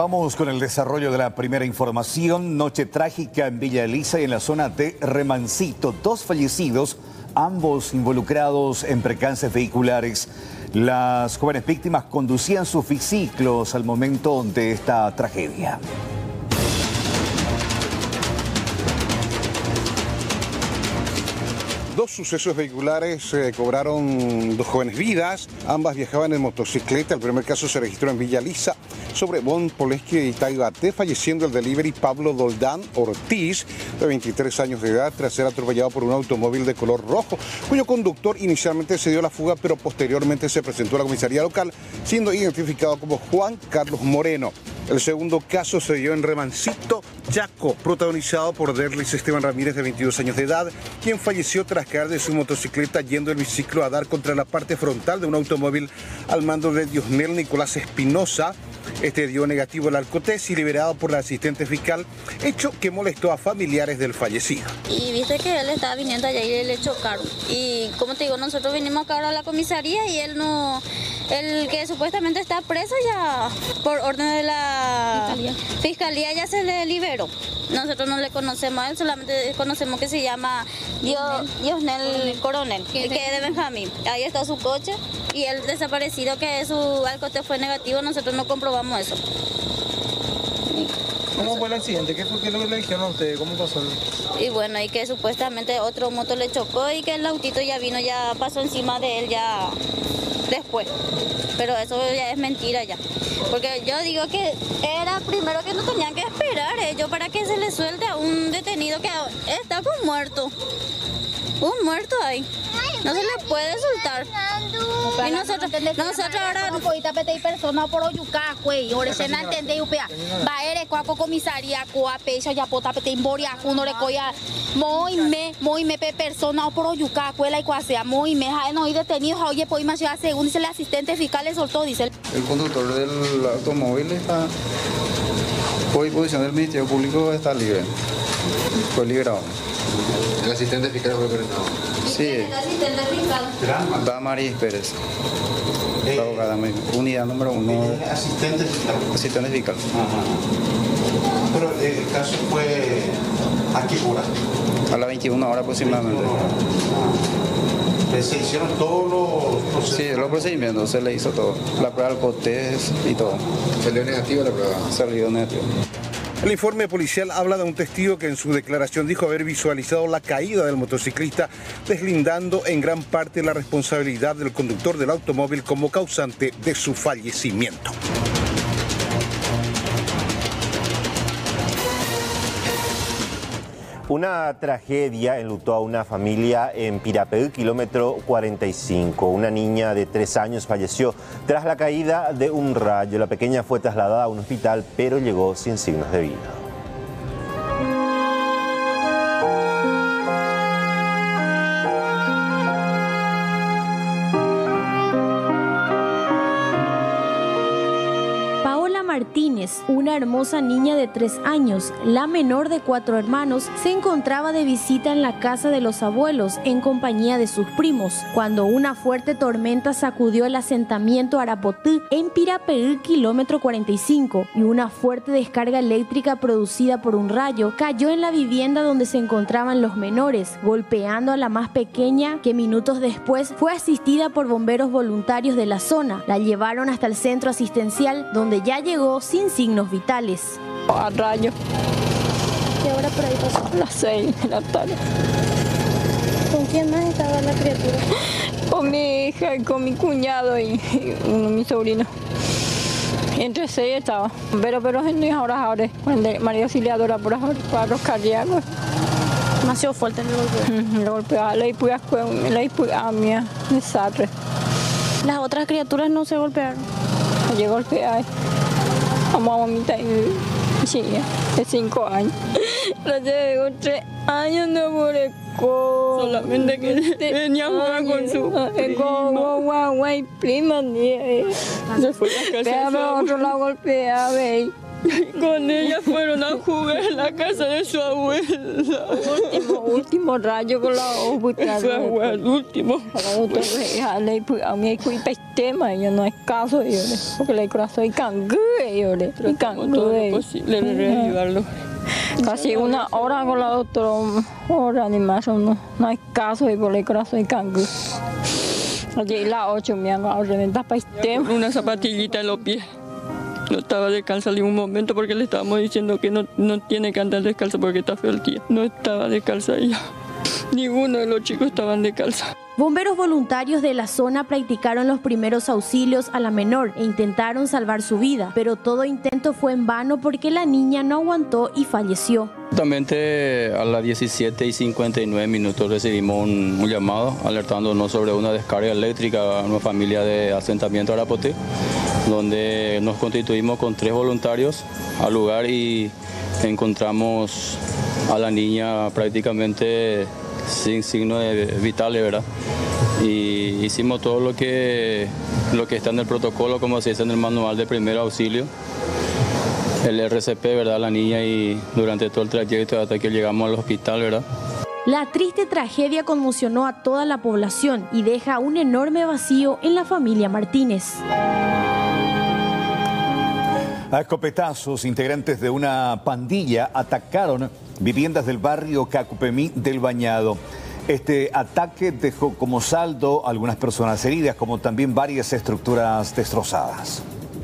Vamos con el desarrollo de la primera información. Noche trágica en Villa Elisa y en la zona de Remancito. 2 fallecidos, ambos involucrados en percances vehiculares. Las jóvenes víctimas conducían sus biciclos al momento de esta tragedia. Dos sucesos vehiculares cobraron 2 jóvenes vidas. Ambas viajaban en motocicleta. El primer caso se registró en Villa Elisa, sobre Bon Polesky y Taibate, falleciendo el delivery Pablo Doldán Ortiz, de 23 años de edad, tras ser atropellado por un automóvil de color rojo, cuyo conductor inicialmente se dio la fuga, pero posteriormente se presentó a la comisaría local, siendo identificado como Juan Carlos Moreno. El segundo caso se dio en Remancito, Chaco, protagonizado por Derlis Esteban Ramírez, de 22 años de edad, quien falleció tras caer de su motocicleta yendo el biciclo a dar contra la parte frontal de un automóvil al mando de Diosnel Nicolás Espinosa. Este dio negativo al alcotés y liberado por la asistente fiscal, hecho que molestó a familiares del fallecido. Y viste que él estaba viniendo allá y le chocaron. Y como te digo, nosotros vinimos acá ahora a la comisaría y él no... El que supuestamente está preso ya por orden de la fiscalía ya se le liberó. Nosotros no le conocemos a él, solamente conocemos que se llama Diosnel Coronel, que es de Benjamín. Ahí está su coche y el desaparecido, que su alcotés fue negativo, nosotros no comprobamos eso. ¿Cómo fue el accidente? ¿Qué fue lo que le dijeron a ustedes? ¿Cómo pasó? Y bueno, y que supuestamente otro moto le chocó y que el autito ya vino, ya pasó encima de él ya después. Pero eso ya es mentira ya. Porque yo digo que era primero que no tenían que esperar ellos para que se le suelte a un detenido que está con muerto. Un muerto ahí. No se le puede soltar. Y nosotros ahora no podita pedir persona por oyuca, güey. Ahora se no entiende upea. Va a ir a comisaría, coa pecha ya pota pete imboria, uno le coya muy me pe persona por oyuca, cuela y cuasea, muy me ha no detenidos, oye, pues más ya según dice el asistente fiscal le soltó, dice. El conductor del automóvil está por disposición del Ministerio Público, está libre. Fue liberado. ¿El asistente fiscal fue liberado? Sí. ¿El asistente fiscal? Damaris Pérez. La abogada, unidad número 1. Asistente fiscal. Asistente fiscal. Ajá. Pero el caso fue ¿a qué hora? A las 21 horas aproximadamente. Se hicieron todos los procesos. Sí, los procedimientos, se le hizo todo. La prueba del alcotés y todo. ¿Salió negativa la prueba? Salió negativo. El informe policial habla de un testigo que en su declaración dijo haber visualizado la caída del motociclista, deslindando en gran parte la responsabilidad del conductor del automóvil como causante de su fallecimiento. Una tragedia enlutó a una familia en Pirapé, kilómetro 45. Una niña de 3 años falleció tras la caída de un rayo. La pequeña fue trasladada a un hospital, pero llegó sin signos de vida. Martínez, una hermosa niña de 3 años, la menor de 4 hermanos, se encontraba de visita en la casa de los abuelos en compañía de sus primos, cuando una fuerte tormenta sacudió el asentamiento Arapotí en Pirapé, kilómetro 45, y una fuerte descarga eléctrica producida por un rayo cayó en la vivienda donde se encontraban los menores, golpeando a la más pequeña, que minutos después fue asistida por bomberos voluntarios de la zona. La llevaron hasta el centro asistencial, donde ya llegó sin signos vitales. A rayo. ¿Qué hora por ahí pasó? A las 6 de la tarde. ¿Con quién más estaba la criatura? Con mi hija y con mi cuñado y mi sobrino. Entre 6 estaba. Pero ahora, María Auxiliadora por los cardíacos. Demasiado fuerte el golpe. Le golpeaba a mí, desastre. Las otras criaturas no se golpearon. Yo golpeé a mamita y chica de 5 años. La llevo 3 años no morecó. Solamente que venía a jugar con su prima. Se fue a la casa. Pero otro la golpeaba. Con ella fueron a jugar en la casa de su abuela. Último rayo con la otra. Fue abuela, el último. A mí fui tema, yo no es caso, porque le corazón y cangú, todo lo posible de ayudarlo. Casi una hora con la doctora, hora ni más, no hay caso, y por el corazón y cangú. Allí las 8 me han reventar para una zapatillita en los pies. No estaba descalza en ningún momento porque le estábamos diciendo que no tiene que andar descalza porque está feo el día. No estaba descalza ella. Ninguno de los chicos estaban descalza. Bomberos voluntarios de la zona practicaron los primeros auxilios a la menor e intentaron salvar su vida, pero todo intento fue en vano porque la niña no aguantó y falleció. Justamente a las 17:59 recibimos un llamado alertándonos sobre una descarga eléctrica a una familia de asentamiento Arapote, donde nos constituimos con 3 voluntarios al lugar y encontramos a la niña prácticamente sin signos vitales, ¿verdad? Y hicimos todo lo que está en el protocolo, como se dice en el manual de primer auxilio, el RCP, ¿verdad? La niña, y durante todo el trayecto hasta que llegamos al hospital, ¿verdad? La triste tragedia conmocionó a toda la población y deja un enorme vacío en la familia Martínez. A escopetazos, integrantes de una pandilla atacaron viviendas del barrio Cacupemí del Bañado. Este ataque dejó como saldo algunas personas heridas, como también varias estructuras destrozadas.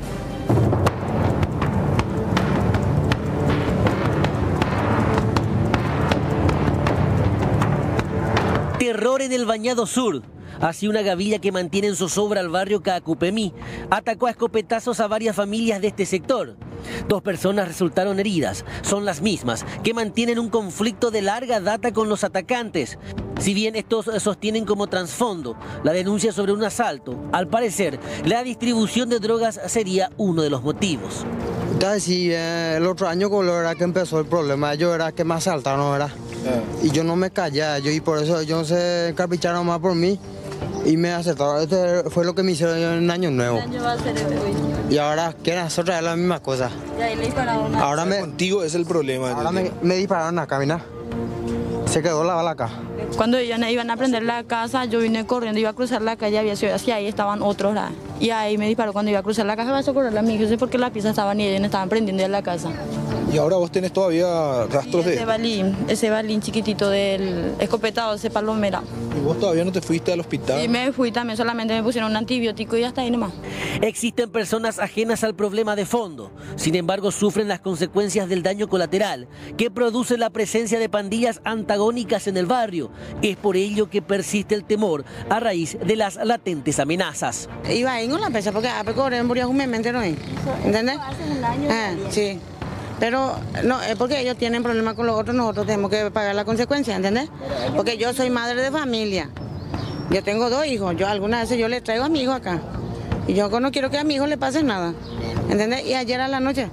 Terror en el Bañado Sur. Así una gavilla que mantiene en zozobra al barrio Cacupemí atacó a escopetazos a varias familias de este sector. 2 personas resultaron heridas, son las mismas que mantienen un conflicto de larga data con los atacantes. Si bien estos sostienen como trasfondo la denuncia sobre un asalto, al parecer la distribución de drogas sería uno de los motivos. Sí, el otro año era que empezó el problema, ellos era que me asaltaron, ¿verdad? Y yo no me callé, y por eso ellos se encapricharon más por mí y me aceptaron. Este fue lo que me hicieron en Año Nuevo. ¿Qué año va a ser hoy? Y ahora quieren hacer otra vez la misma cosa. Y ahí le dispararon. Ahora contigo es el problema. Ahora me dispararon acá, mira. Se quedó la bala acá. Cuando ellos iban a prender la casa, yo vine corriendo, iba a cruzar la calle, había sido así, ahí estaban otros, ¿verdad? Y ahí me disparó cuando iba a cruzar la casa, va a socorrer a mi hijo, no sé por qué las piezas estaban y ellos no estaban prendiendo en la casa. Y ahora vos tenés todavía rastros de... Ese balín chiquitito del escopetado, ese palomera. ¿Y vos todavía no te fuiste al hospital? Sí, me fui también, solamente me pusieron un antibiótico y hasta ahí nomás. Existen personas ajenas al problema de fondo, sin embargo sufren las consecuencias del daño colateral que produce la presencia de pandillas antagónicas en el barrio. Es por ello que persiste el temor a raíz de las latentes amenazas. Iba ahí con la pesa porque murió un mes, ¿no? ¿Entendés? Hace un año. Sí. Pero no, es porque ellos tienen problemas con los otros, nosotros tenemos que pagar la consecuencia, ¿entendés? Porque yo soy madre de familia, yo tengo 2 hijos, yo algunas veces yo le traigo a mi hijo acá, y yo no quiero que a mi hijo le pase nada, ¿entendés? Y ayer a la noche,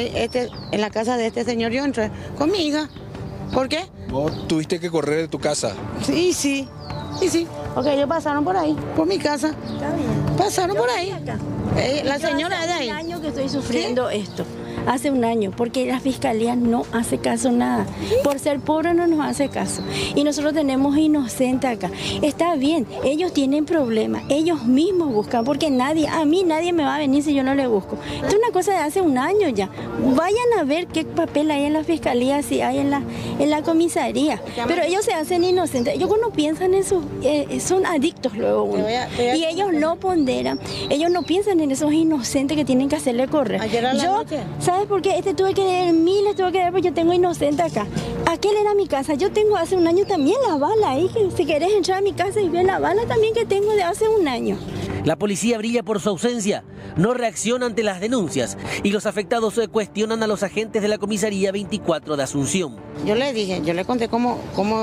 en la casa de este señor yo entré con mi hija, ¿por qué? ¿Vos tuviste que correr de tu casa? Sí, porque ellos pasaron por ahí, por mi casa. Está bien. Pasaron por ahí. La señora de ahí. Hace un año que estoy sufriendo esto. Hace un año, porque la fiscalía no hace caso nada. Por ser pobre no nos hace caso. Y nosotros tenemos inocente acá. Está bien, ellos tienen problemas, ellos mismos buscan, porque a mí nadie me va a venir si yo no le busco. Esto es una cosa de hace un año ya. Vayan a ver qué papel hay en la fiscalía, si hay en la comisaría. Pero ellos se hacen inocentes. Ellos cuando piensan en eso, son adictos luego uno. Y ellos no ponderan, ellos no piensan en esos inocentes que tienen que hacerle correr. ¿Sabes por qué? Tuve que dar miles, porque yo tengo inocente acá. Aquel era mi casa. Yo tengo hace un año también la bala ahí. Que si querés entrar a mi casa y ver la bala también que tengo de hace un año. La policía brilla por su ausencia, no reacciona ante las denuncias y los afectados cuestionan a los agentes de la comisaría 24 de Asunción. Yo le dije, yo le conté cómo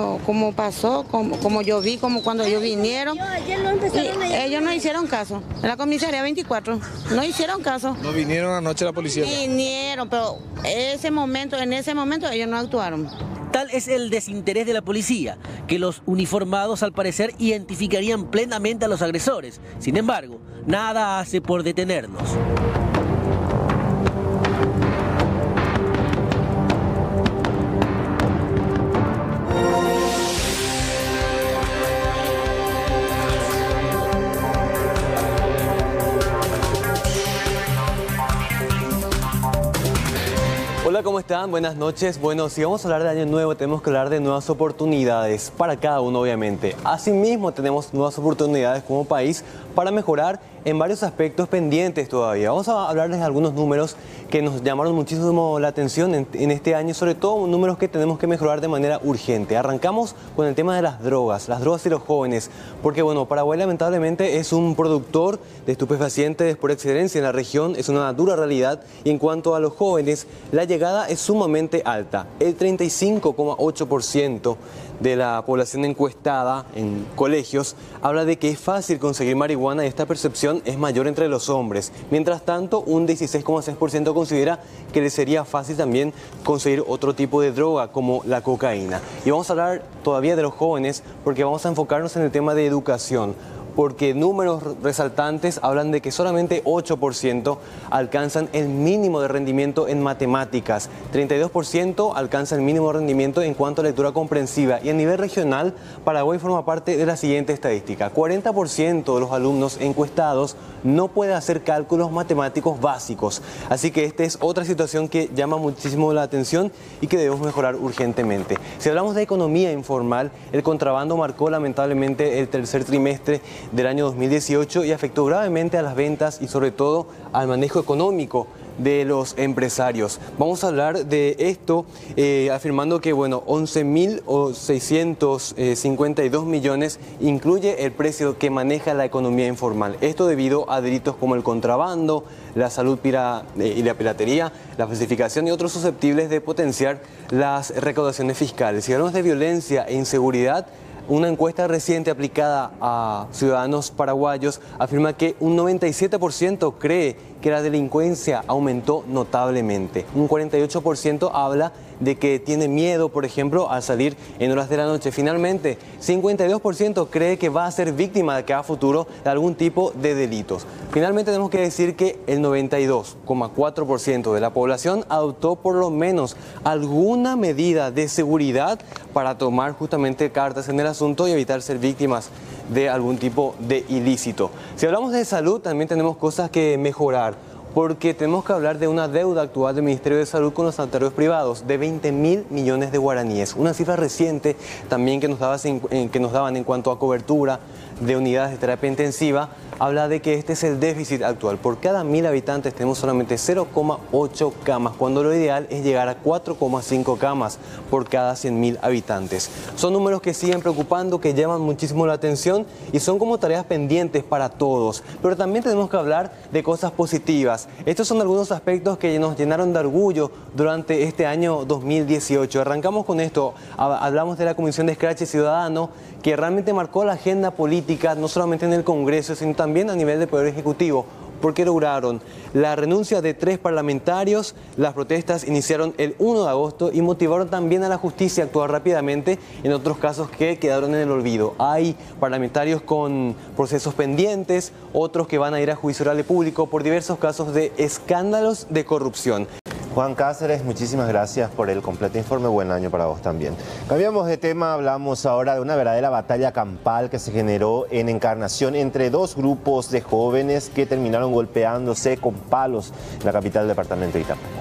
pasó, cómo yo vi, cómo cuando ellos vinieron. Ellos no hicieron caso. En la comisaría 24 no hicieron caso. ¿No vinieron anoche la policía? Vinieron, pero en ese momento ellos no actuaron. Tal es el desinterés de la policía, que los uniformados al parecer identificarían plenamente a los agresores. Sin embargo, nada hace por detenerlos. Hola, ¿cómo están? Buenas noches. Bueno, si vamos a hablar de año nuevo, tenemos que hablar de nuevas oportunidades para cada uno, obviamente. Asimismo, tenemos nuevas oportunidades como país para mejorar en varios aspectos pendientes todavía. Vamos a hablarles de algunos números que nos llamaron muchísimo la atención en este año, sobre todo números que tenemos que mejorar de manera urgente. Arrancamos con el tema de las drogas y los jóvenes, porque bueno, Paraguay lamentablemente es un productor de estupefacientes por excelencia en la región, es una dura realidad, y en cuanto a los jóvenes, la llegada es sumamente alta. El 35,8% de la población encuestada en colegios habla de que es fácil conseguir marihuana y esta percepción es mayor entre los hombres. Mientras tanto, un 16,6% considera que le sería fácil también conseguir otro tipo de droga como la cocaína. Y vamos a hablar todavía de los jóvenes porque vamos a enfocarnos en el tema de educación, porque números resaltantes hablan de que solamente 8% alcanzan el mínimo de rendimiento en matemáticas, 32% alcanza el mínimo de rendimiento en cuanto a lectura comprensiva, y a nivel regional, Paraguay forma parte de la siguiente estadística: 40% de los alumnos encuestados no puede hacer cálculos matemáticos básicos, así que esta es otra situación que llama muchísimo la atención y que debemos mejorar urgentemente. Si hablamos de economía informal, el contrabando marcó lamentablemente el tercer trimestre del año 2018 y afectó gravemente a las ventas y sobre todo al manejo económico de los empresarios. Vamos a hablar de esto afirmando que bueno, 11.652 millones incluye el precio que maneja la economía informal. Esto debido a delitos como el contrabando, la salud y la piratería, la falsificación y otros susceptibles de potenciar las recaudaciones fiscales. Si hablamos de violencia e inseguridad, una encuesta reciente aplicada a ciudadanos paraguayos afirma que un 97% cree que la delincuencia aumentó notablemente. Un 48% habla de que tiene miedo, por ejemplo, al salir en horas de la noche. Finalmente, 52% cree que va a ser víctima de que a futuro de algún tipo de delitos. Finalmente, tenemos que decir que el 92,4% de la población adoptó por lo menos alguna medida de seguridad para tomar justamente cartas en el asunto y evitar ser víctimas de algún tipo de ilícito. Si hablamos de salud, también tenemos cosas que mejorar, porque tenemos que hablar de una deuda actual del Ministerio de Salud con los sanitarios privados de 20.000 millones de guaraníes. Una cifra reciente también que nos daban en cuanto a cobertura de unidades de terapia intensiva, habla de que este es el déficit actual. Por cada 1.000 habitantes tenemos solamente 0,8 camas, cuando lo ideal es llegar a 4,5 camas por cada 100.000 habitantes. Son números que siguen preocupando, que llaman muchísimo la atención y son como tareas pendientes para todos. Pero también tenemos que hablar de cosas positivas. Estos son algunos aspectos que nos llenaron de orgullo durante este año 2018. Arrancamos con esto. Hablamos de la Comisión de Escrache Ciudadano, que realmente marcó la agenda política, no solamente en el Congreso, sino también a nivel del Poder Ejecutivo, porque lograron la renuncia de 3 parlamentarios. Las protestas iniciaron el 1 de agosto y motivaron también a la justicia a actuar rápidamente en otros casos que quedaron en el olvido. Hay parlamentarios con procesos pendientes, otros que van a ir a juicio oral y público por diversos casos de escándalos de corrupción. Juan Cáceres, muchísimas gracias por el completo informe. Buen año para vos también. Cambiamos de tema, hablamos ahora de una verdadera batalla campal que se generó en Encarnación entre dos grupos de jóvenes que terminaron golpeándose con palos en la capital del departamento de Itapúa.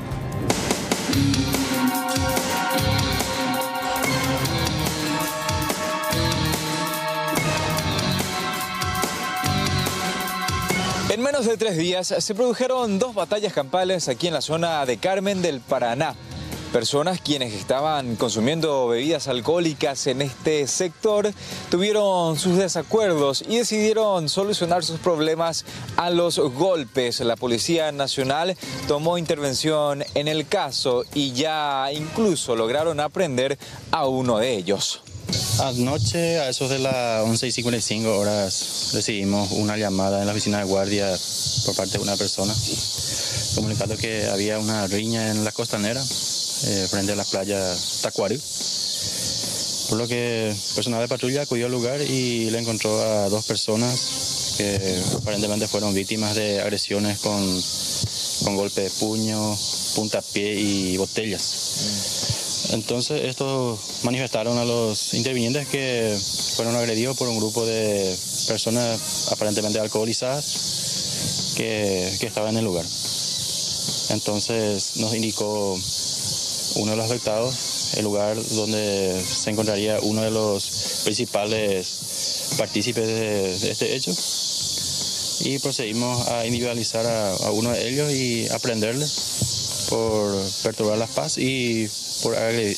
En menos de 3 días se produjeron 2 batallas campales aquí en la zona de Carmen del Paraná. Personas quienes estaban consumiendo bebidas alcohólicas en este sector tuvieron sus desacuerdos y decidieron solucionar sus problemas a los golpes. La Policía Nacional tomó intervención en el caso y ya incluso lograron aprender a uno de ellos. Anoche, a esos de las 11:55 horas, recibimos una llamada en la oficina de guardia por parte de una persona comunicando que había una riña en la costanera frente a la playa Tacuari. Por lo que personal de patrulla acudió al lugar y le encontró a 2 personas que aparentemente fueron víctimas de agresiones con golpe de puño, puntapié y botellas. Entonces estos manifestaron a los intervinientes que fueron agredidos por un grupo de personas aparentemente alcoholizadas que estaban en el lugar. Entonces nos indicó uno de los afectados el lugar donde se encontraría uno de los principales partícipes de este hecho. Y procedimos a individualizar a uno de ellos y a prenderle por perturbar la paz y por agredir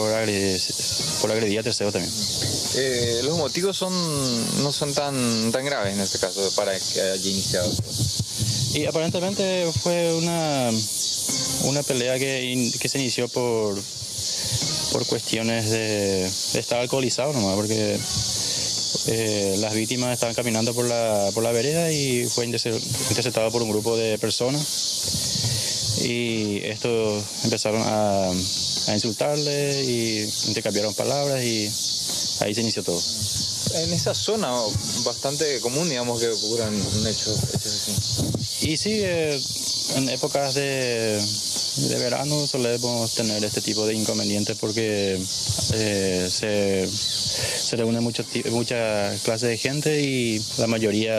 a terceros también. Los motivos no son tan graves en este caso para que haya iniciado. Y aparentemente fue una pelea que se inició por cuestiones de estar alcoholizado nomás, porque las víctimas estaban caminando por la vereda y fue interceptado por un grupo de personas y estos empezaron a insultarle y intercambiaron palabras y ahí se inició todo. En esa zona bastante común, digamos, que ocurran hechos así. Y sí, en épocas de verano solemos tener este tipo de inconvenientes porque se reúne mucha clase de gente y la mayoría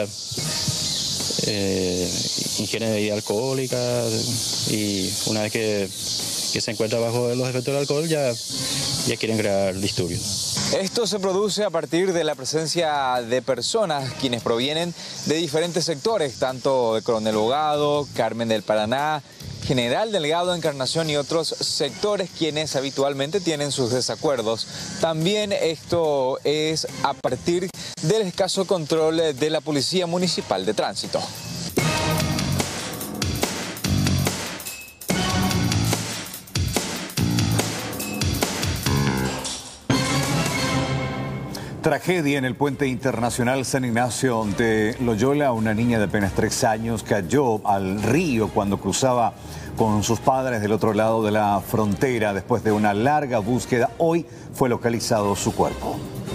ingiere bebida alcohólica y una vez que se encuentra bajo los efectos del alcohol ya quieren crear disturbios. Esto se produce a partir de la presencia de personas quienes provienen de diferentes sectores, tanto de Coronel Bogado, Carmen del Paraná, General Delgado, Encarnación y otros sectores quienes habitualmente tienen sus desacuerdos. También esto es a partir del escaso control de la Policía Municipal de Tránsito. Tragedia en el puente internacional San Ignacio de Loyola. Una niña de apenas 3 años cayó al río cuando cruzaba con sus padres del otro lado de la frontera. Después de una larga búsqueda, hoy fue localizado su cuerpo.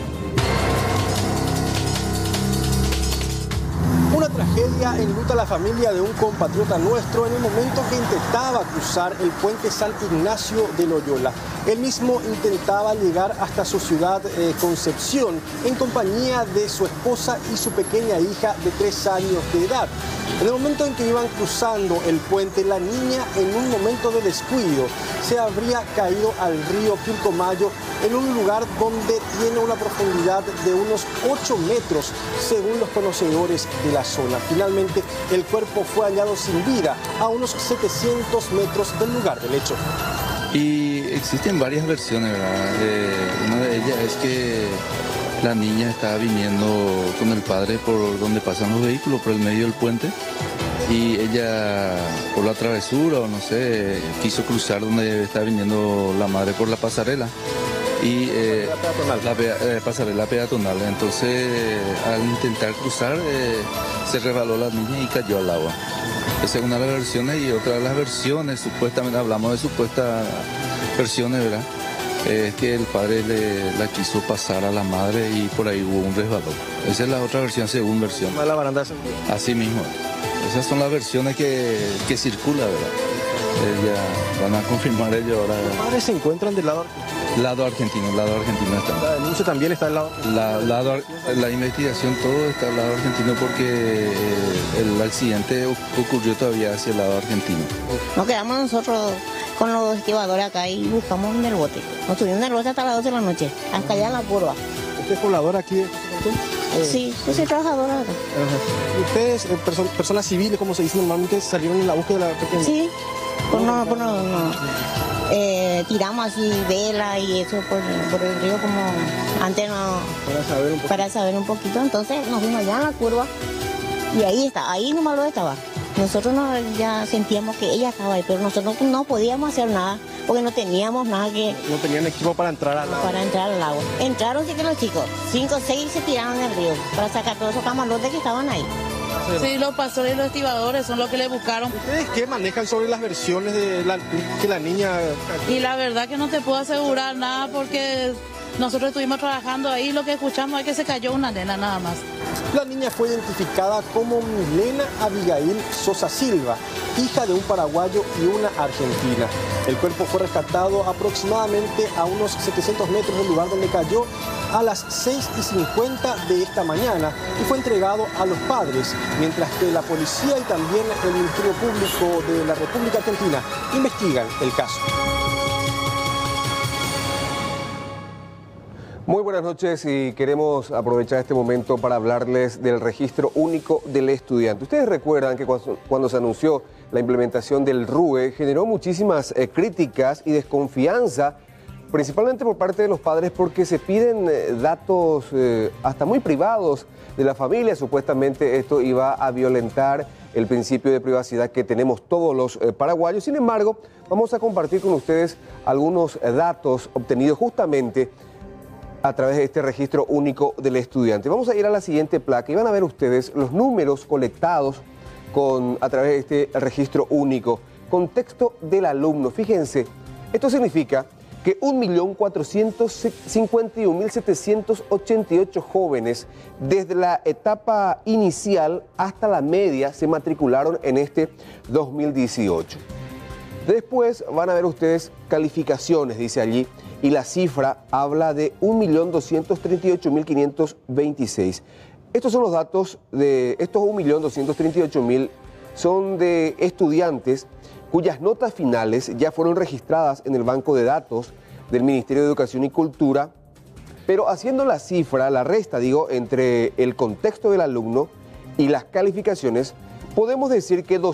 Una tragedia enluta a la familia de un compatriota nuestro en el momento que intentaba cruzar el puente San Ignacio de Loyola. Él mismo intentaba llegar hasta su ciudad Concepción en compañía de su esposa y su pequeña hija de 3 años de edad. En el momento en que iban cruzando el puente, la niña en un momento de descuido se habría caído al río Pilcomayo en un lugar donde tiene una profundidad de unos 8 metros según los conocedores de la zona. Finalmente el cuerpo fue hallado sin vida a unos 700 metros del lugar del hecho. Y existen varias versiones, ¿verdad? Una de ellas es que la niña estaba viniendo con el padre por donde pasan los vehículos, por el medio del puente, y ella, por la travesura o no sé, quiso cruzar donde estaba viniendo la madre por la pasarela. Y la pasarela peatonal. Entonces, al intentar cruzar, se resbaló la niña y cayó al agua. Esa es una de las versiones, y otra de las versiones, supuestamente, hablamos de supuestas versiones, ¿verdad? Es que el padre la quiso pasar a la madre y por ahí hubo un resbalón. Esa es la otra versión, según versión. ¿La baranda? Así mismo. Esas son las versiones que circulan, ¿verdad? Ya van a confirmar ellos ahora. ¿Los padres se encuentran del lado argentino? Lado argentino está. ¿La denuncia también está del lado? La investigación, todo está al lado argentino porque el accidente ocurrió todavía hacia el lado argentino. Nos quedamos nosotros con los estibadores acá y buscamos en el bote. Nos subimos en el bote hasta las 12 de la noche, hasta allá en la curva. ¿Usted es pobladora aquí? Sí, yo soy trabajadora acá. ¿Y ustedes, personas civiles, como se dice normalmente, salieron en la búsqueda de la pequeña? Sí, tiramos así vela y eso por el río como antes no... Para saber un poquito. Entonces nos fuimos allá en la curva y ahí está, ahí nomás lo estaba. Nosotros ya sentíamos que ella estaba ahí, pero nosotros no podíamos hacer nada porque no teníamos nada que... No tenían equipo para entrar al agua. Para entrar al agua. Entraron sí que los chicos, 5 o 6 se tiraron en el río para sacar todos esos camarotes que estaban ahí. Sí, los pastores y los estibadores son los que le buscaron. ¿Ustedes qué manejan sobre las versiones de que la niña... Y la verdad que no te puedo asegurar nada porque nosotros estuvimos trabajando ahí, lo que escuchamos es que se cayó una nena nada más. La niña fue identificada como Milena Abigail Sosa Silva, hija de un paraguayo y una argentina. El cuerpo fue rescatado aproximadamente a unos 700 metros del lugar donde cayó a las 6:50 de esta mañana y fue entregado a los padres, mientras que la policía y también el Ministerio Público de la República Argentina investigan el caso. Muy buenas noches y queremos aprovechar este momento para hablarles del registro único del estudiante. Ustedes recuerdan que cuando se anunció la implementación del RUE generó muchísimas críticas y desconfianza, principalmente por parte de los padres, porque se piden datos hasta muy privados de la familia. Supuestamente esto iba a violentar el principio de privacidad que tenemos todos los paraguayos. Sin embargo, vamos a compartir con ustedes algunos datos obtenidos justamente a través de este registro único del estudiante. Vamos a ir a la siguiente placa y van a ver ustedes los números colectados a través de este registro único. Contexto del alumno. Fíjense, esto significa que 1.451.788 jóvenes desde la etapa inicial hasta la media se matricularon en este 2018. Después van a ver ustedes calificaciones, dice allí, y la cifra habla de 1.238.526. Estos son los datos de estos 1.238.000 son de estudiantes cuyas notas finales ya fueron registradas en el banco de datos del Ministerio de Educación y Cultura, pero haciendo la cifra, la resta, entre el contexto del alumno y las calificaciones, podemos decir que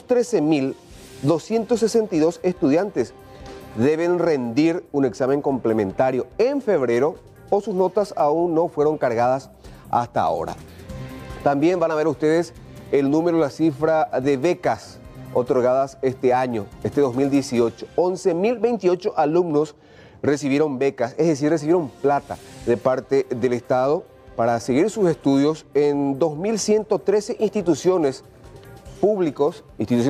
213.262 estudiantes deben rendir un examen complementario en febrero o sus notas aún no fueron cargadas hasta ahora. También van a ver ustedes el número, la cifra de becas otorgadas este año, este 2018. 11.028 alumnos recibieron becas, es decir, recibieron plata de parte del Estado para seguir sus estudios en 2.113 instituciones públicas,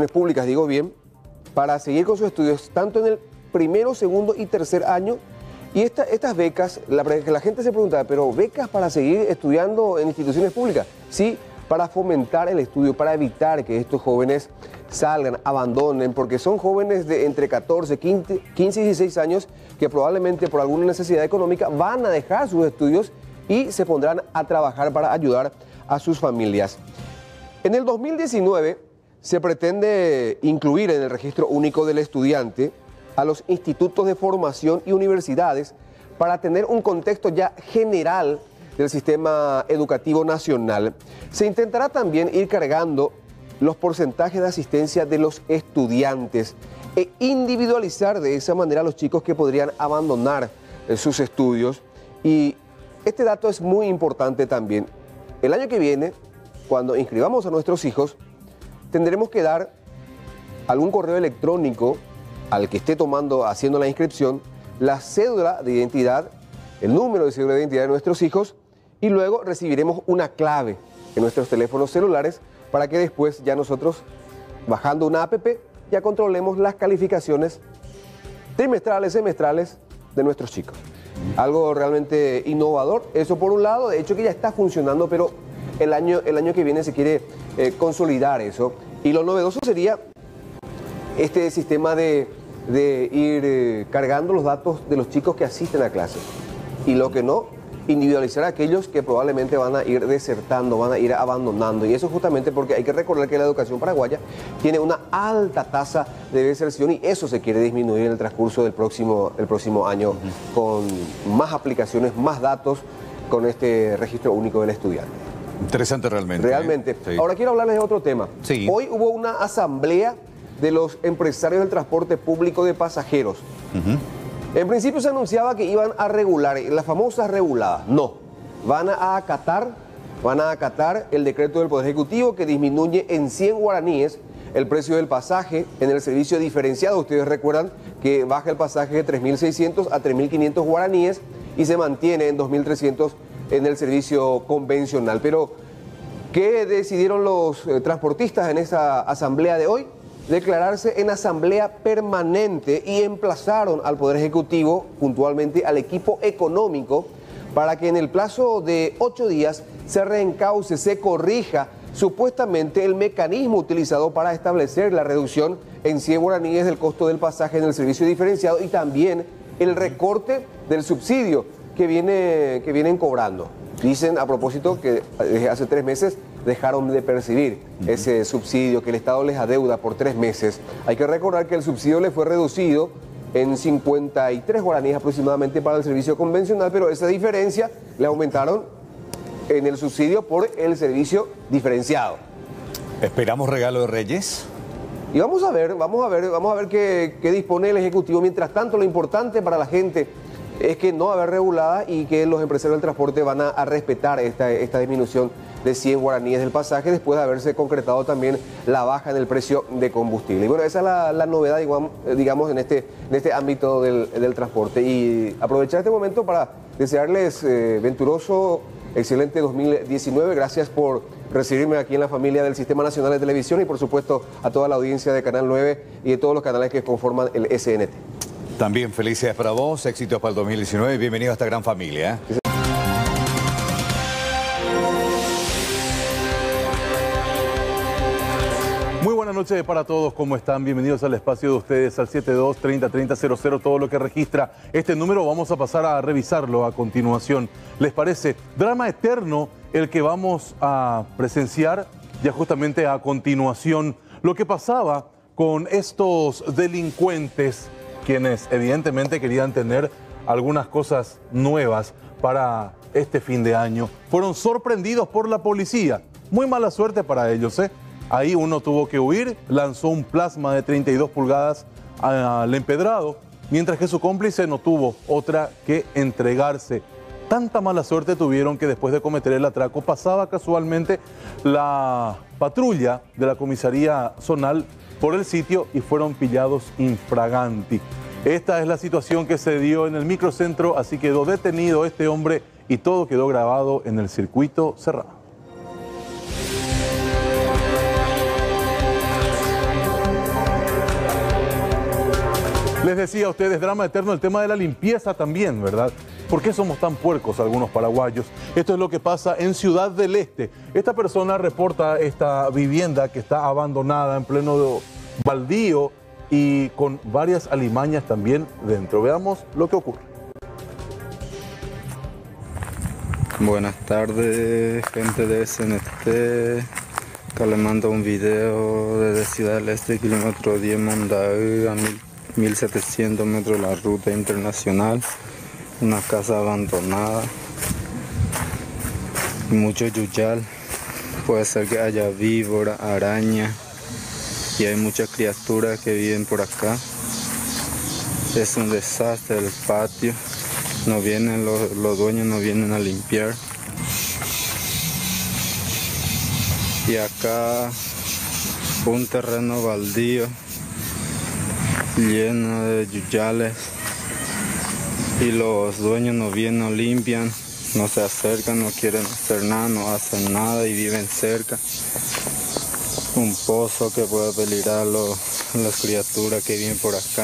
para seguir con sus estudios tanto en el primero, segundo y tercer año. Y estas becas, la gente se pregunta, ¿pero becas para seguir estudiando en instituciones públicas? Sí, para fomentar el estudio, para evitar que estos jóvenes salgan, abandonen, porque son jóvenes de entre 14, 15 y 16 años que probablemente por alguna necesidad económica van a dejar sus estudios y se pondrán a trabajar para ayudar a sus familias. En el 2019 se pretende incluir en el registro único del estudiante a los institutos de formación y universidades para tener un contexto ya general del sistema educativo nacional. Se intentará también ir cargando los porcentajes de asistencia de los estudiantes e individualizar de esa manera a los chicos que podrían abandonar sus estudios. Y este dato es muy importante también. El año que viene, cuando inscribamos a nuestros hijos, tendremos que dar algún correo electrónico al que esté haciendo la inscripción, la cédula de identidad, el número de cédula de identidad de nuestros hijos, y luego recibiremos una clave en nuestros teléfonos celulares para que después ya nosotros, bajando una app, ya controlemos las calificaciones trimestrales, semestrales de nuestros chicos. Algo realmente innovador, eso por un lado, de hecho que ya está funcionando, pero el año que viene se quiere consolidar eso. Y lo novedoso sería este sistema de ir cargando los datos de los chicos que asisten a clases. Y lo que no, individualizar a aquellos que probablemente van a ir desertando, van a ir abandonando. Y eso justamente porque hay que recordar que la educación paraguaya tiene una alta tasa de deserción y eso se quiere disminuir en el transcurso del próximo año con más aplicaciones, más datos con este registro único del estudiante. Interesante realmente. Realmente. Sí. Ahora quiero hablarles de otro tema. Sí. Hoy hubo una asamblea de los empresarios del transporte público de pasajeros. En principio se anunciaba que iban a regular, las famosas reguladas. No, van a acatar el decreto del Poder Ejecutivo que disminuye en 100 guaraníes el precio del pasaje en el servicio diferenciado. Ustedes recuerdan que baja el pasaje de 3.600 a 3.500 guaraníes y se mantiene en 2.300 en el servicio convencional. Pero, ¿qué decidieron los transportistas en esa asamblea de hoy? Declararse en asamblea permanente y emplazaron al Poder Ejecutivo, puntualmente al equipo económico, para que en el plazo de 8 días se reencauce, se corrija supuestamente el mecanismo utilizado para establecer la reducción en 100 guaraníes del costo del pasaje en el servicio diferenciado y también el recorte del subsidio que vienen cobrando. Dicen a propósito que desde hace 3 meses dejaron de percibir ese subsidio que el Estado les adeuda por 3 meses. Hay que recordar que el subsidio le fue reducido en 53 guaraníes aproximadamente para el servicio convencional, pero esa diferencia le aumentaron en el subsidio por el servicio diferenciado. ¿Esperamos regalo de Reyes? Y vamos a ver qué dispone el Ejecutivo. Mientras tanto, lo importante para la gente es que no va a haber regulada y que los empresarios del transporte van a respetar esta disminución de 100 guaraníes del pasaje después de haberse concretado también la baja en el precio de combustible. Y bueno, esa es la novedad, digamos, en este ámbito del transporte. Y aprovechar este momento para desearles venturoso, excelente 2019. Gracias por recibirme aquí en la familia del Sistema Nacional de Televisión y por supuesto a toda la audiencia de Canal 9 y de todos los canales que conforman el SNT. También felicidades para vos, éxitos para el 2019 y bienvenido a esta gran familia. Muy buenas noches para todos, ¿cómo están? Bienvenidos al espacio de ustedes al 72-30-30-00, todo lo que registra este número. Vamos a pasar a revisarlo a continuación. ¿Les parece? Drama eterno el que vamos a presenciar ya justamente a continuación. Lo que pasaba con estos delincuentes, quienes evidentemente querían tener algunas cosas nuevas para este fin de año, fueron sorprendidos por la policía. Muy mala suerte para ellos, ¿eh? Ahí uno tuvo que huir, lanzó un plasma de 32 pulgadas al empedrado, mientras que su cómplice no tuvo otra que entregarse. Tanta mala suerte tuvieron que después de cometer el atraco pasaba casualmente la patrulla de la comisaría zonal por el sitio y fueron pillados infraganti. Esta es la situación que se dio en el microcentro, así quedó detenido este hombre y todo quedó grabado en el circuito cerrado. Les decía a ustedes, drama eterno, el tema de la limpieza también, ¿verdad? ¿Por qué somos tan puercos algunos paraguayos? Esto es lo que pasa en Ciudad del Este. Esta persona reporta esta vivienda que está abandonada en pleno baldío y con varias alimañas también dentro. Veamos lo que ocurre. Buenas tardes, gente de SNT. Acá les mando un video desde Ciudad del Este, kilómetro 10 Mondaú, a 1700 metros de la ruta internacional. Una casa abandonada, mucho yuyal, puede ser que haya víbora, araña y hay muchas criaturas que viven por acá. Es un desastre el patio, no vienen los dueños no vienen a limpiar. Y acá un terreno baldío lleno de yuyales. Y los dueños no vienen, no limpian, no se acercan, no quieren hacer nada, no hacen nada y viven cerca. Un pozo que puede peligrar las criaturas que viven por acá.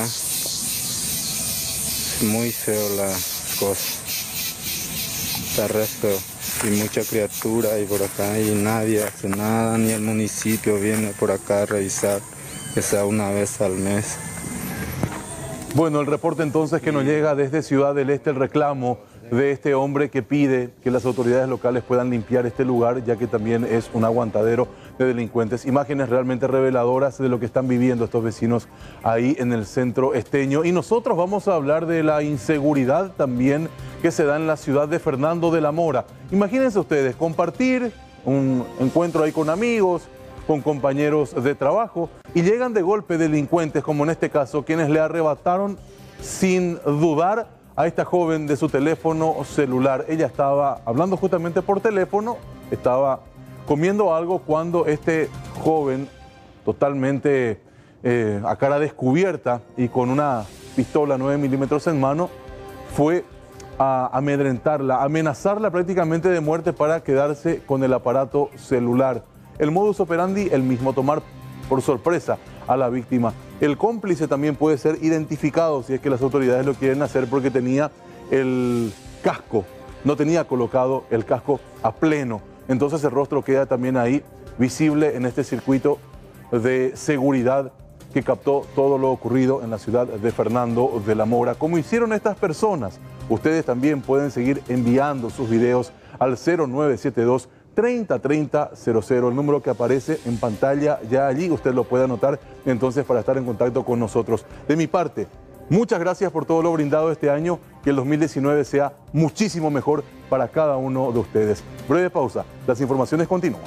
Muy feo la cosa. Está re feo. Y mucha criatura hay por acá y nadie hace nada, ni el municipio viene por acá a revisar, que sea una vez al mes. Bueno, el reporte entonces que nos llega desde Ciudad del Este, el reclamo de este hombre que pide que las autoridades locales puedan limpiar este lugar, ya que también es un aguantadero de delincuentes. Imágenes realmente reveladoras de lo que están viviendo estos vecinos ahí en el centro esteño. Y nosotros vamos a hablar de la inseguridad también que se da en la ciudad de Fernando de la Mora. Imagínense ustedes, compartir un encuentro ahí con amigos, con compañeros de trabajo y llegan de golpe delincuentes, como en este caso, quienes le arrebataron sin dudar a esta joven de su teléfono celular. Ella estaba hablando justamente por teléfono, estaba comiendo algo cuando este joven, totalmente a cara descubierta y con una pistola 9 milímetros en mano, fue a amedrentarla, a amenazarla prácticamente de muerte para quedarse con el aparato celular. El modus operandi, el mismo, tomar por sorpresa a la víctima. El cómplice también puede ser identificado si es que las autoridades lo quieren hacer porque tenía el casco, no tenía colocado el casco a pleno. Entonces el rostro queda también ahí visible en este circuito de seguridad que captó todo lo ocurrido en la ciudad de Fernando de la Mora. Como hicieron estas personas, ustedes también pueden seguir enviando sus videos al 0972 303000, el número que aparece en pantalla ya allí, usted lo puede anotar entonces para estar en contacto con nosotros. De mi parte, muchas gracias por todo lo brindado este año, que el 2019 sea muchísimo mejor para cada uno de ustedes. Breve pausa, las informaciones continúan.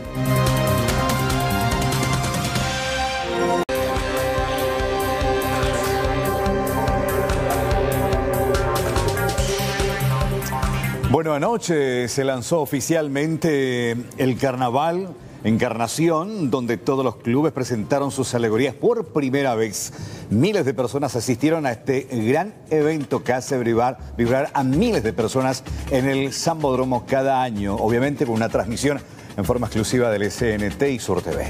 Bueno, anoche se lanzó oficialmente el Carnaval Encarnación, donde todos los clubes presentaron sus alegorías por primera vez. Miles de personas asistieron a este gran evento que hace vibrar a miles de personas en el Sambódromo cada año, obviamente con una transmisión en forma exclusiva del SNT y Sur TV.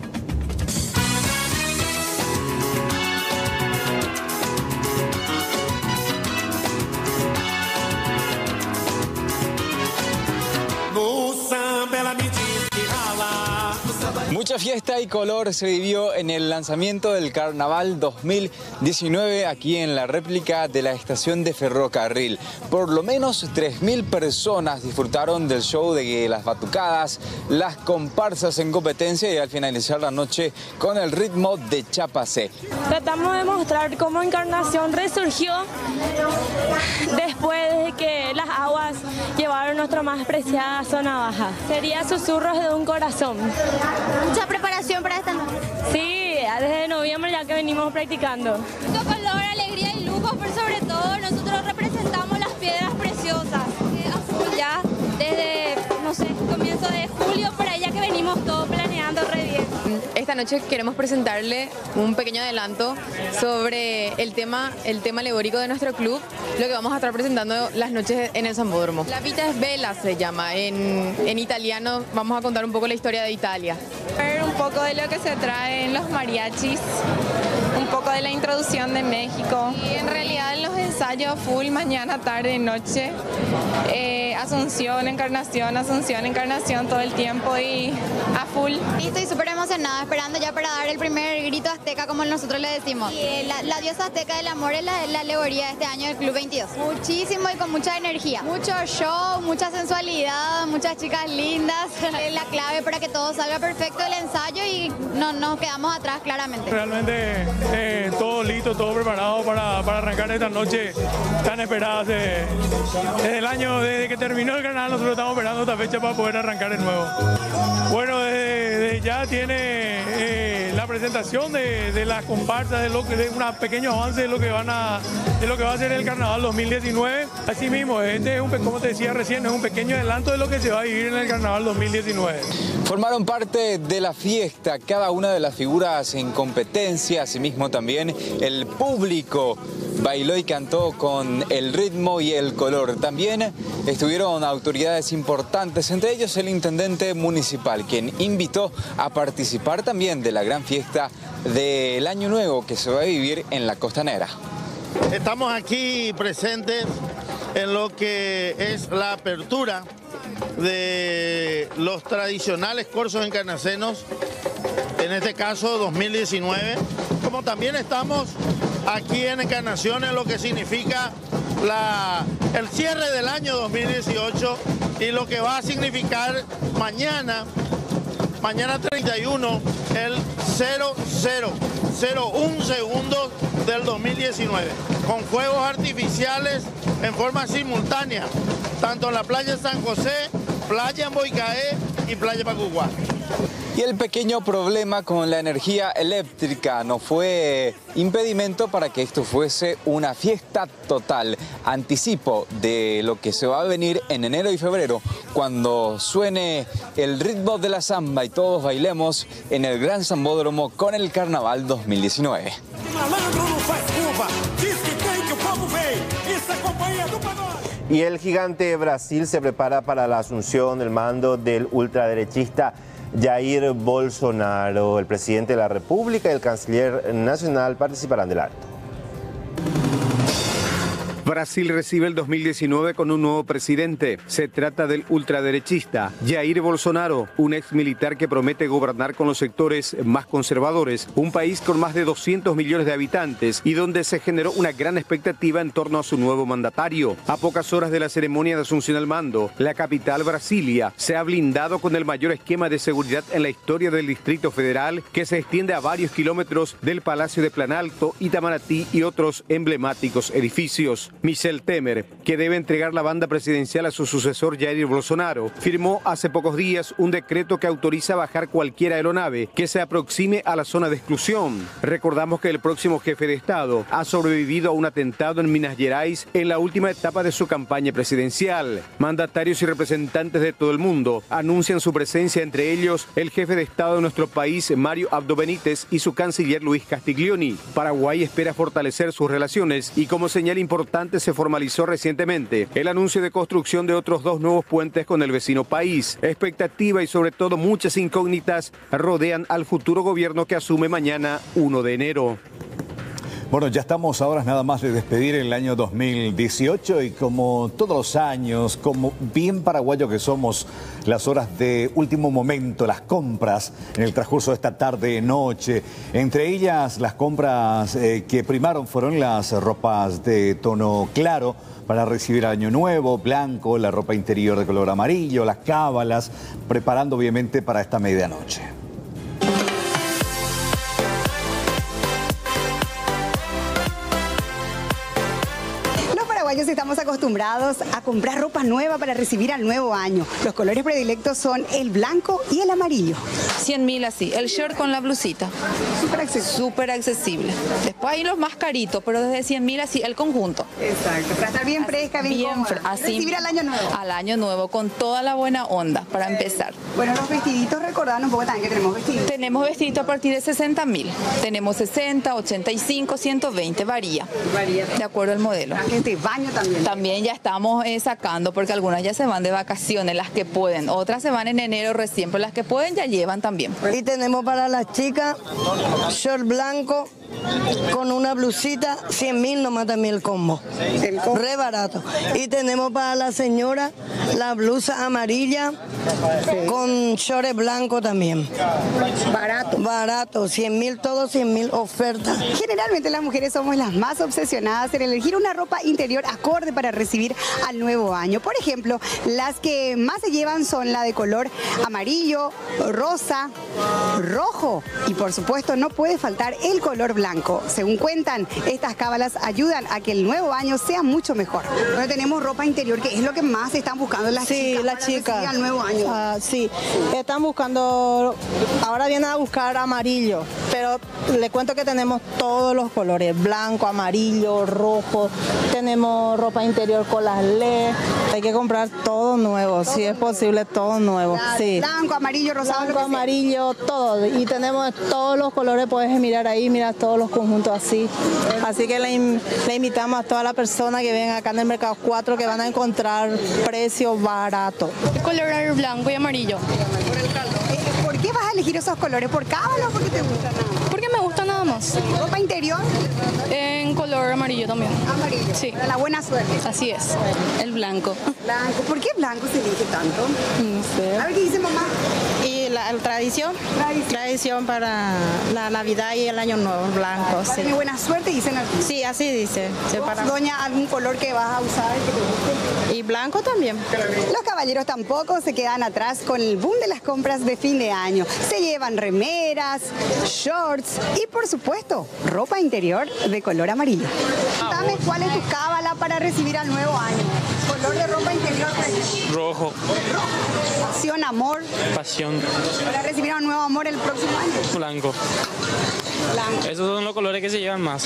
Mucha fiesta y color se vivió en el lanzamiento del Carnaval 2019 aquí en la réplica de la estación de ferrocarril. Por lo menos 3.000 personas disfrutaron del show de las batucadas, las comparsas en competencia y al finalizar la noche con el ritmo de Chapacé. Tratamos de mostrar cómo Encarnación resurgió después de que las aguas llevaron nuestra más preciada zona baja. Sería Susurros de un Corazón. ¿Mucha preparación para esta noche? Sí, desde noviembre ya que venimos practicando. Mucho color, alegría y lujo, pero sobre todo nosotros representamos las piedras preciosas. Azul ya desde, no sé, comienzo de julio, por ahí ya que venimos todos planeando re bien. Esta noche queremos presentarle un pequeño adelanto sobre el tema alegórico de nuestro club, lo que vamos a estar presentando las noches en el Sambódromo. La Vita es Bella se llama, en italiano vamos a contar un poco la historia de Italia. Ver un poco de lo que se trae en los mariachis, un poco de la introducción de México. Y en realidad en los ensayos full, mañana, tarde, noche, Asunción, Encarnación todo el tiempo y a full. Y estoy súper emocionada, esperando ya para dar el primer grito azteca, como nosotros le decimos. Y la diosa azteca del amor es la alegoría de este año del Club 22. Muchísimo y con mucha energía. Mucho show, mucha sensualidad, muchas chicas lindas. Es la clave para que todo salga perfecto el ensayo y no nos quedamos atrás claramente. Realmente todo listo, todo preparado para arrancar esta noche tan esperada. Desde el año, desde que terminó el carnaval, nosotros estamos esperando esta fecha para poder arrancar de nuevo. Bueno, desde ya tiene la presentación de las comparsas, de un pequeño avance de lo que va a ser el Carnaval 2019. Asimismo, como te decía recién, es un pequeño adelanto de lo que se va a vivir en el Carnaval 2019. Formaron parte de la fiesta cada una de las figuras en competencia, asimismo también el público bailó y cantó con el ritmo y el color. También estuvieron autoridades importantes, entre ellos el intendente municipal, quien invitó a participar también de la gran fiesta del Año Nuevo que se va a vivir en la Costanera. Estamos aquí presentes en lo que es la apertura de los tradicionales corsos encarnacenos, en este caso 2019, como también estamos aquí en Encarnación en lo que significa el cierre del año 2018 y lo que va a significar mañana 31, el 0001 segundos del 2019, con fuegos artificiales en forma simultánea, tanto en la playa de San José, playa en Boicaé y playa Pacuguá. Y el pequeño problema con la energía eléctrica no fue impedimento para que esto fuese una fiesta total. Anticipo de lo que se va a venir en enero y febrero, cuando suene el ritmo de la samba y todos bailemos en el Gran Sambódromo con el Carnaval 2019. Y el gigante Brasil se prepara para la asunción del mando del ultraderechista Jair Bolsonaro. El presidente de la República y el canciller nacional participarán del acto. Brasil recibe el 2019 con un nuevo presidente. Se trata del ultraderechista Jair Bolsonaro, un ex militar que promete gobernar con los sectores más conservadores, un país con más de 200 millones de habitantes y donde se generó una gran expectativa en torno a su nuevo mandatario. A pocas horas de la ceremonia de asunción al mando, la capital, Brasilia, se ha blindado con el mayor esquema de seguridad en la historia del Distrito Federal, que se extiende a varios kilómetros del Palacio de Planalto, Itamaraty y otros emblemáticos edificios. Michel Temer, que debe entregar la banda presidencial a su sucesor Jair Bolsonaro, firmó hace pocos días un decreto que autoriza bajar cualquier aeronave que se aproxime a la zona de exclusión. Recordamos que el próximo jefe de Estado ha sobrevivido a un atentado en Minas Gerais en la última etapa de su campaña presidencial. Mandatarios y representantes de todo el mundo anuncian su presencia, entre ellos el jefe de Estado de nuestro país, Mario Abdo Benítez, y su canciller Luis Castiglioni. Paraguay espera fortalecer sus relaciones y, como señal importante, se formalizó recientemente el anuncio de construcción de otros 2 nuevos puentes con el vecino país. Expectativa y sobre todo muchas incógnitas rodean al futuro gobierno que asume mañana 1 de enero. Bueno, ya estamos a horas nada más de despedir el año 2018 y como todos los años, como bien paraguayo que somos, las horas de último momento, las compras en el transcurso de esta tarde-noche. Entre ellas, las compras que primaron fueron las ropas de tono claro para recibir el año nuevo, blanco, la ropa interior de color amarillo, las cábalas, preparando obviamente para esta medianoche. Estamos acostumbrados a comprar ropa nueva para recibir al nuevo año. Los colores predilectos son el blanco y el amarillo. 100.000 así, el short con la blusita. Súper accesible. Después hay los más caritos, pero desde 100.000 así, el conjunto. Exacto, para estar bien fresca, bien cómoda. Así, recibir al año nuevo. Al año nuevo, con toda la buena onda, para empezar. Bueno, los vestiditos, recordaron un poco también que tenemos vestidos. Tenemos vestiditos a partir de 60.000. Tenemos 60, 85, 120, varía. De acuerdo al modelo. Trajes de baño también. También ya estamos sacando, porque algunas ya se van de vacaciones, las que pueden. Otras se van en enero recién, pero las que pueden ya llevan también. Y tenemos para las chicas short blanco con una blusita, 100.000 nomás también el combo. Re barato. Y tenemos para la señora la blusa amarilla con short blanco también. Barato. Barato, 100.000, todo 100.000 ofertas. Generalmente las mujeres somos las más obsesionadas en elegir una ropa interior acorde para recibir al nuevo año. Por ejemplo, las que más se llevan son la de color amarillo, rosa, rojo y por supuesto no puede faltar el color blanco. Según cuentan, estas cábalas ayudan a que el nuevo año sea mucho mejor. Ahora tenemos ropa interior, que es lo que más están buscando las chicas. Sí, las chicas. Al nuevo año. Sí, están buscando, ahora vienen a buscar amarillo, pero le cuento que tenemos todos los colores, blanco, amarillo, rojo, tenemos ropa interior con las LED, hay que comprar todo nuevo, si es posible todo nuevo. Sí. Blanco, amarillo, rosado. Blanco, amarillo, todo, y tenemos todos los colores, puedes mirar ahí, mira todos los conjuntos así. Así que le invitamos a toda la persona que ven acá en el Mercado 4 que van a encontrar precios baratos. El color blanco y amarillo. ¿Por qué vas a elegir esos colores? ¿Por cábala o porque te gustan nada más? Porque me gusta nada más. ¿Ropa interior? En color amarillo también. Amarillo. Sí. Para la buena suerte. Así es. El blanco. Blanco. ¿Por qué blanco se elige tanto? No sé. A ver qué dice mamá. Y la tradición. Tradición para la Navidad y el Año Nuevo, blanco. Para mi buena suerte, dicen aquí. Sí, así dice. Doña, ¿algún color que vas a usar que te guste? Y blanco también. Los caballeros tampoco se quedan atrás con el boom de las compras de fin de año. Se llevan remeras, shorts y, por supuesto, ropa interior de color amarillo. Dame cuál es tu cábala para recibir al nuevo año. Color de ropa interior. Rojo. Pasión, amor. Pasión. Para recibir a un nuevo amor el próximo año. Blanco. Blanco. Esos son los colores que se llevan más.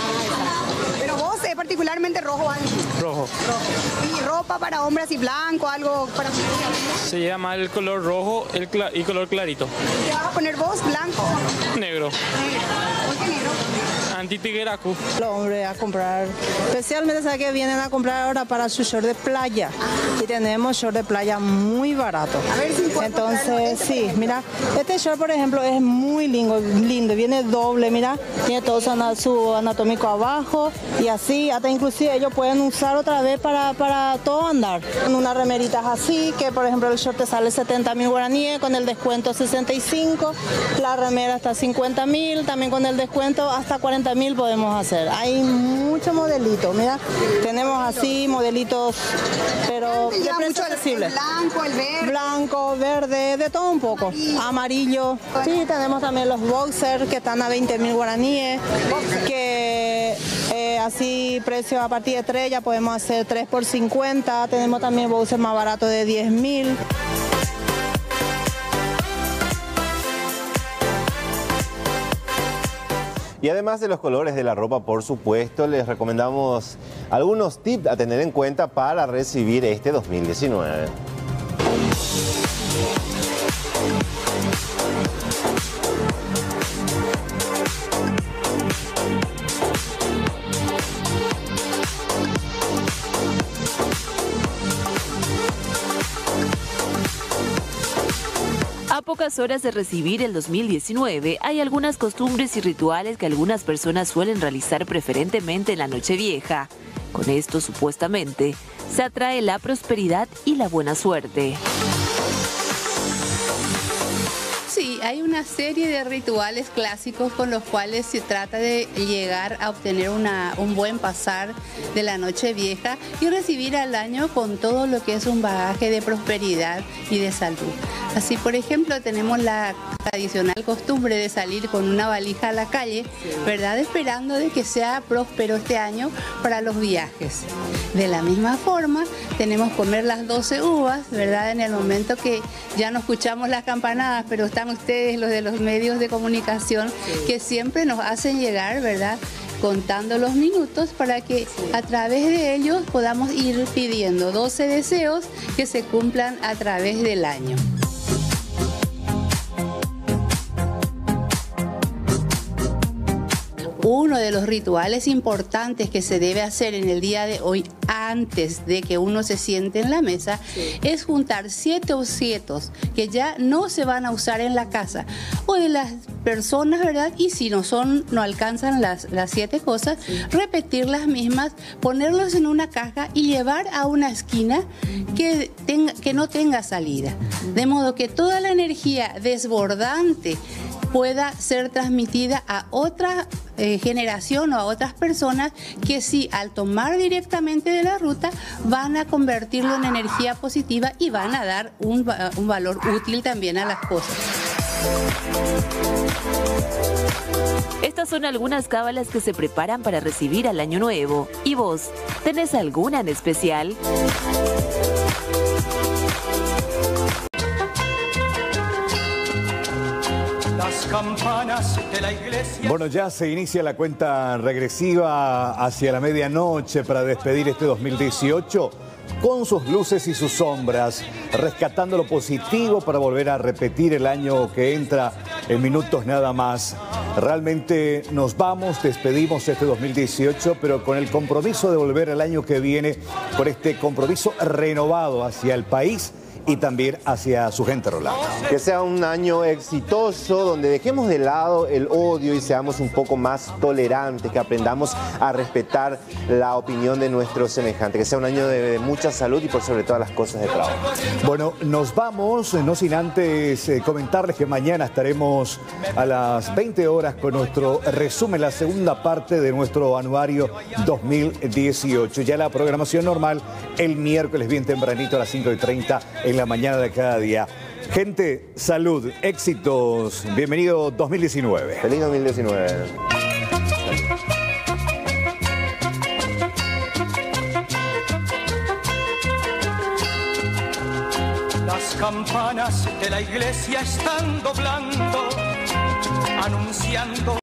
Pero vos particularmente rojo, ¿vale? Rojo. Y ropa para hombres y blanco, algo para... Se lleva más el color rojo y color clarito. ¿Te vas a poner vos blanco? Negro. ¿Por qué negro? Antitigueracu. Los hombres a comprar, especialmente sabe que vienen a comprar ahora para su short de playa. Y tenemos short de playa muy barato. A ver si puedo entonces, sí, mira, este short por ejemplo es muy lindo, viene doble, mira, tiene todo su anatómico abajo y así, hasta inclusive ellos pueden usar otra vez para todo andar. Con unas remeritas así, que por ejemplo el short te sale 70.000 guaraníes, con el descuento 65, la remera hasta 50.000, también con el descuento hasta 40.000 podemos hacer. Hay muchos modelitos, mira, tenemos así modelitos, pero de precio accesible. Blanco, el verde. Blanco, verde, de todo un poco. Amarillo. Sí, tenemos también los boxers que están a 20.000 guaraníes, que así precio a partir de 3 ya podemos hacer 3 por 50. Tenemos también boxers más baratos de 10.000. Y además de los colores de la ropa, por supuesto, les recomendamos algunos tips a tener en cuenta para recibir este 2019. A pocas horas de recibir el 2019, hay algunas costumbres y rituales que algunas personas suelen realizar preferentemente en la Nochevieja. Con esto, supuestamente, se atrae la prosperidad y la buena suerte. Sí, hay una serie de rituales clásicos con los cuales se trata de llegar a obtener un buen pasar de la Nochevieja y recibir al año con todo lo que es un bagaje de prosperidad y de salud. Así, por ejemplo, tenemos la tradicional costumbre de salir con una valija a la calle, ¿verdad? Esperando de que sea próspero este año para los viajes. De la misma forma, tenemos comer las 12 uvas, ¿verdad? En el momento que ya no escuchamos las campanadas, pero están ustedes, los de los medios de comunicación, que siempre nos hacen llegar, ¿verdad?, contando los minutos para que a través de ellos podamos ir pidiendo 12 deseos que se cumplan a través del año. Uno de los rituales importantes que se debe hacer en el día de hoy, antes de que uno se siente en la mesa, es juntar 7 objetos que ya no se van a usar en la casa o de las personas, ¿verdad? Y si no alcanzan las 7 cosas, repetir las mismas, ponerlos en una caja y llevar a una esquina que no tenga salida. De modo que toda la energía desbordante pueda ser transmitida a otra generación o a otras personas que sí, al tomar directamente de la ruta, van a convertirlo en energía positiva y van a dar un valor útil también a las cosas. Estas son algunas cábalas que se preparan para recibir al Año Nuevo. ¿Y vos, tenés alguna en especial? Campanas de la iglesia. Bueno, ya se inicia la cuenta regresiva hacia la medianoche para despedir este 2018 con sus luces y sus sombras, rescatando lo positivo para volver a repetir el año que entra en minutos nada más. Realmente nos vamos, despedimos este 2018, pero con el compromiso de volver el año que viene, con este compromiso renovado hacia el país y también hacia su gente, Rolando. Que sea un año exitoso, donde dejemos de lado el odio y seamos un poco más tolerantes, que aprendamos a respetar la opinión de nuestros semejantes, que sea un año de mucha salud y por sobre todas las cosas de trabajo. Bueno, nos vamos, no sin antes comentarles que mañana estaremos a las 20 horas con nuestro resumen, la segunda parte de nuestro anuario 2018. Ya la programación normal el miércoles bien tempranito a las 5:30 en la mañana de cada día. Gente, salud, éxitos, bienvenido 2019. Feliz 2019. Las campanas de la iglesia están doblando, anunciando